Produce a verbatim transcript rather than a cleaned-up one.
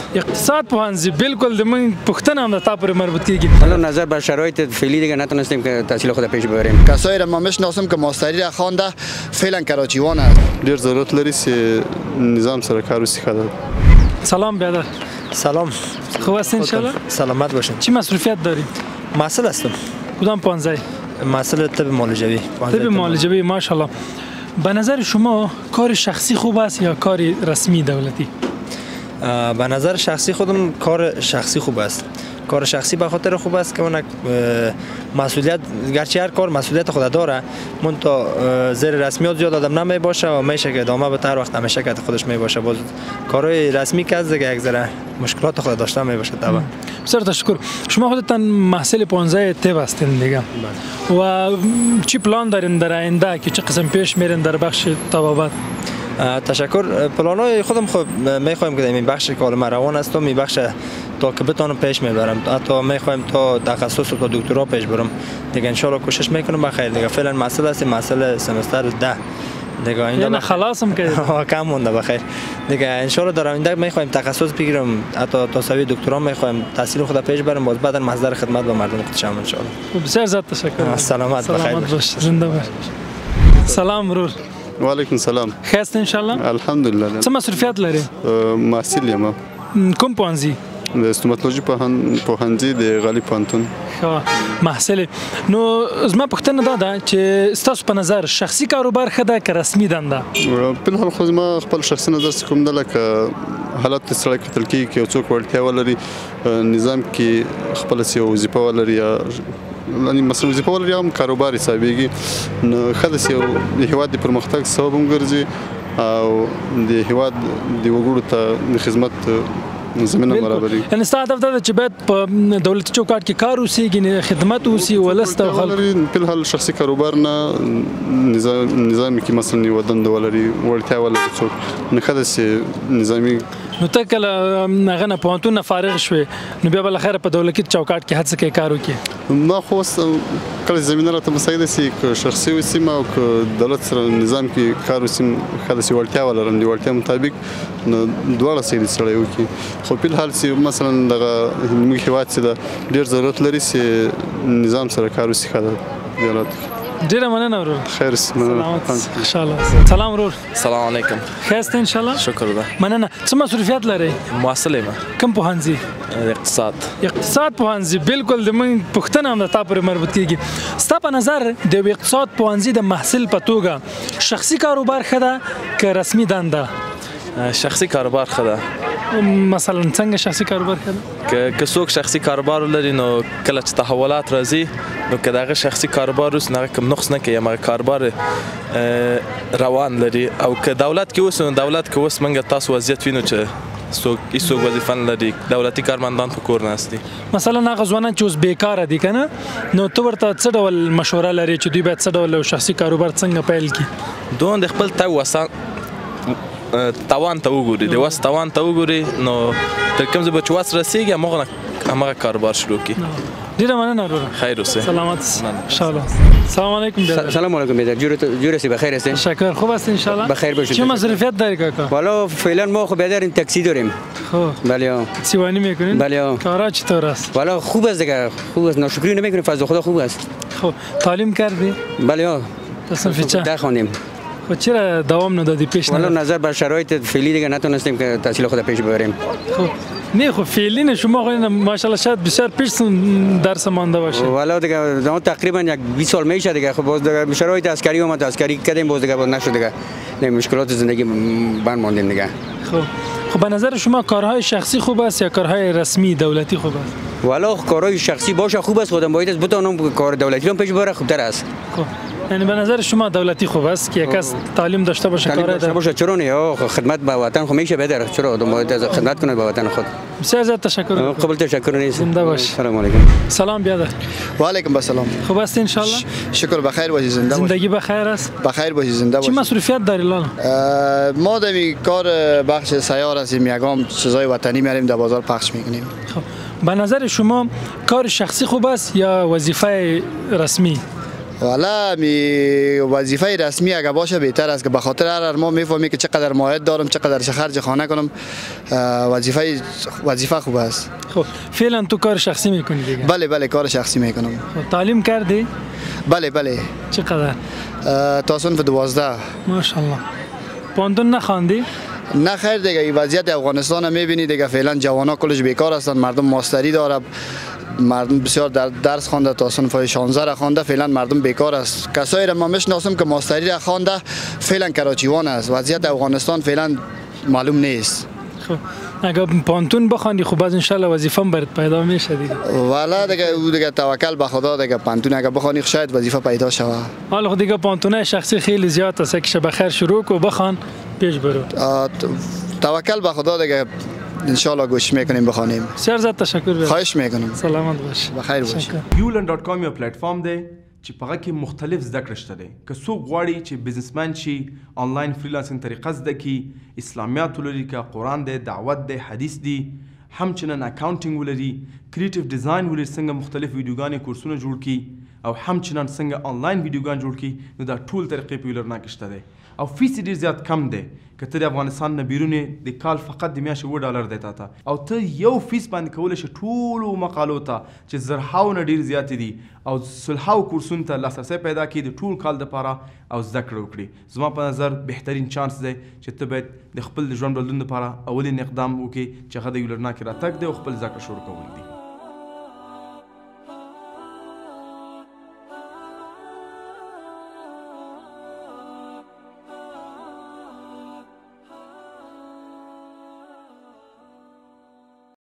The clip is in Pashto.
اقتصاد پوهنځي بالکل د من پوښتنه هم د تا پورې مربوط کیږي. حالا نظر بر شرایط فعلی دیگه نتونستیم که تحصیل خود پیش ببریم. کسایی را ما میشناسم که ماستری را خوانده فعلا کراچیوان است. ډیر ضرورت لري چې نظام سره کار وشي. سلام برادر. سلام. خوب هستین ان شاء الله؟ سلامت باشین. چی مصروفیت دارید؟ محصل هستم. کدام پوهنځی؟ محصل طب معالجوی. طب معالجوی ماشاءالله. به نظر شما کار شخصی خوب است یا کار رسمی دولتی؟ به نظر شخصی خودم کار شخصی خوب است. کار شخصی به خاطر خوب است که اون مسئولیت، گرچه هر کار مسئولیت خود داره، من تا زیر رسمیات زیاد آدم نمی باشه و میشه که ادامه به هر وقت همیشه که خودش می باشه. باز کارهای رسمی که از دیگه یک ذره مشکلات خود داشته می باشه. طبعا بسیار تشکر. شما خودتان محصل پانزده طب هستین دیگه و چی پلان دارین در آینده که چه قسم پیش میرین در بخش طبابت؟ تشکر. پلانای خودم خب میخوایم که این بخش کالم روان است و می بخش تا که بتونم پیش میبرم، حتی میخوایم تا تخصص و تا دکترا پیش برم دیگه. ان شاء الله کوشش میکنم بخیر دیگه. فعلا مسئله است مسئله سمستر ده دیگه. اینجا یعنی خلاصم که کم مونده بخیر دیگه. ان شاء الله در آینده میخوایم تخصص بگیرم، حتی تا سوی دکترا میخوایم تحصیل خود پیش برم، باز بعدا مصدر خدمت به مردم خودشم ان شاء الله. بسیار زیاد تشکر. سلامت بخیر باش. زنده باش. سلام رول. و علیکم سلام. خیست ان شاء الله؟ الحمدلله. څه مصروفیت لري؟ محصل یم. کوم پوهنځي؟ د استوماتولوژي پوهنځي د غالي پوهنتون. ښه محصل. نو زما پوښتنه دا ده چې ستاسو په نظر شخصي کاروبار ښه ده که رسمي دنده؟ په الحال خو زما خپل شخصي نظر څه کوم ده، لکه حالت د سړی کتل کېږي که یو څوک وړتیا ولري نظام کې خپله یې وظیفه ولري یا مثلا وظیفه ولري هم کاروبار حسابېږي، نو ښه داسې یو د هېواد د پرمختګ سبب هم ګرځي او د هېواد د وګړو ته د خدمت زمینه برابري. یعنې ستا هدف دا ده چې باید په دولتي چوکاټ کې کار وسي، خدمت وسي، ولس ته خلک. په الحال شخصي کاروبار نه نظامي کې مثلا یوه دنده ولري، وړتیا ولري څوک، نو ښه داسې نظامي. نو ته کله هغه نه پوهنتون نه فارغ شوې نو بیا بالاخره په دولتي چوکاټ کې هڅه کوې کار وکړې؟ ما خو اوس کله زمینه راته مساعده سي که شخصي وسیم او که دولت سره نظام کې کار وسیم، ښه داسې وړتیا ولرم، د وړتیا مطابق نو دواړه څه دي سړی وکړي. خو په الحال چې مثلا دغه زموږ هېواد چې ده ډېر ضرورت لري چې نظام سره کار وسي. ښه ده دولت. ډیره مننه ورور. خیر. سلامت ان شاء الله. سلام ورور. سلام علیکم. خیست ان شاء الله؟ شکر ده. مننه. څه مصروفیت لرئ؟ محصل یم. کوم پوهنځي؟ اقتصاد. اقتصاد پوهنځي بالکل د من پوښتنه هم د تا پورې مربوط کیږي. ستا په نظر د یو اقتصاد پوهنځي د محصل په توګه شخصي کاروبار ښه ده که رسمي دنده؟ شخصي کاروبار ښه ده. مثلا څنګه شخصي کاروبار ښه ده؟ که څوک شخصي کاروبار ولري نو کله چې تحولات راځي نو که دغه شخصي کاروبار اوس هغه کوم نقص نه کوي، هغه کاروبار روان لري. او که دولت کې اوس نو دولت کې اوس موږ تاسو وضعیت وینو چې څوک هېڅوک وظیفه نه لري، دولتي کارمندان په کور ناست دي. مثلا هغه ځوانان چې اوس بیکاره دي که نه، نو ته ورته څه ډول مشوره لرې چې دوی باید څه ډول شخصي کاروبار څنګه پیل کړي؟ دوی د خپل توان توان ته وګوري، د وس توان ته وګوري، نو تر کوم ځای به چې وس رسېږي هماغه هماغه کاروبار شروع کړي. ډیره مننه وروره. خیر اوسئ. سلامت ان شاء الله. سلام علیکم بیادر. سلام علیکم بیادر. جور هستی؟ بخیر هستی؟ شکر. خوب هستی ان شاء الله؟ بخیر باشید. چه مصرفیت داری کاکا؟ والا فعلا ما خب بیادر این تاکسی داریم. خب بله. سیوانی میکنین؟ بله. کارا چطور است؟ والا خوب است دیگه. خوب است. ناشکری نمیکنیم، فضل خدا خوب است. خب تعلیم کردی؟ بله. تصنیف چه؟ ده خواندیم. خب چرا دوام ندادی پیش؟ والا نظر بر شرایط فعلی دیگه نتونستیم که تحصیل خود پیش ببریم. خب نه خب فعلی نه، شما خود ماشاءالله شاید بسیار پیش درس مانده باشه. والا دیگه تقریبا یک بیست سال میشه دیگه. خب باز دیگه شرایط عسکری اومد، عسکری کردیم، باز دیگه باز نشد دیگه. نه مشکلات زندگی بند ماندیم دیگه. خب خب به نظر شما کارهای شخصی خوب است یا کارهای رسمی دولتی خوب است؟ والا کارهای شخصی باشه خوب است، خودم باید بتونم کار دولتی رو پیش ببرم خوبتر است. خب یعنی به نظر شما دولتی خوب است که یک کس تعلیم داشته باشه، کار داشته باشه؟ چرا نه؟ خدمت به وطن خو میشه بهتر. چرا آدم باید خدمت کنه به وطن خود. بسیار زیاد تشکر. قبل تشکر نیست. زنده باش. سلام علیکم. سلام بیادر. و علیکم السلام. خوب است ان شاء الله؟ شکر بخیر باشی. زنده باشی. زندگی بخیر است؟ بخیر باشی. زنده باشی. چی مصروفیت داری لالا؟ ما دمی کار بخش سیار هستیم، یگام چیزای وطنی میاریم در بازار پخش میکنیم. خب به نظر شما کار شخصی خوب است یا وظیفه رسمی؟ والا می وظیفه رسمی اگه باشه بهتر است که به خاطر هر ما میفهمی که چقدر مایه دارم چقدر خرج خانه کنم وظیفه وظیفه خوب است. خب فعلا تو کار شخصی میکنی دیگه؟ بله بله کار شخصی میکنم. خب تعلیم کردی؟ بله بله. چقدر؟ تا صنف دوازده. ماشاءالله. پانتون نخواندی؟ نه خیر دیگه این وضعیت افغانستان میبینی دیگه فعلا جوانا کلش بیکار هستن مردم ماستری داره مردم بسیار در درس خوانده تا صنف شانزده را خوانده فعلا مردم بیکار است کسایی را ما میشناسم که ماستری را خوانده فعلا کراچیوان است وضعیت افغانستان فعلا معلوم نیست. خب اگه پانتون بخوانی خب باز ان شاء الله وظیفه برات پیدا میشه دیگه. والا دیگه او دیگه توکل به خدا دیگه پانتون اگه بخوانی شاید وظیفه پیدا شوه. حالا خود دیگه پانتونه شخصی خیلی زیاد است که شب بخیر شروع کو بخوان پیش برو. توکل به خدا دیگه ان شاء الله گوش میکنیم بخوانیم. بسیار زیاد تشکر بیاد. خواهش میکنم. سلامت باش. بخیر باش. یولن ډاټ کام یو پلیټفارم دی چې په هغه کې مختلف زده کړې شته دی که څوک غواړي چې بزنسمن شي آنلاین فریلانسینګ طریقه زده کړي اسلامیات ولري که قرآن دی دعوت دی حدیث دی همچنان اکاونټینګ ولري کریټیو ډیزاین ولري څنګه مختلف ویډیوګانې کورسونه جوړ کړي او همچنان څنګه آنلاین ویډیوګان جوړ کړي نو دا ټول طریقې په یولرنا کې شته دی او فیس ډیر زیات کم دی که ته د افغانستان نه بیرون د کال فقط د میاشتې اووه ډالر دی تا ته او ته یو فیس باندې کولی شې ټولو مقالو ته چې زرهاو نه ډېر زیاتې دي او سلهاو کورسونو ته لاسرسی پیدا کړي د ټول کال دپاره او زده کړه وکړي زما په نظر بهترین چانس دی چې ته باید د خپل د ژوند بدلون دپاره اولین اقدام وکړې چې هغه د یولرنا کې راتګ دی او خپل زده کړه شروع کول دي.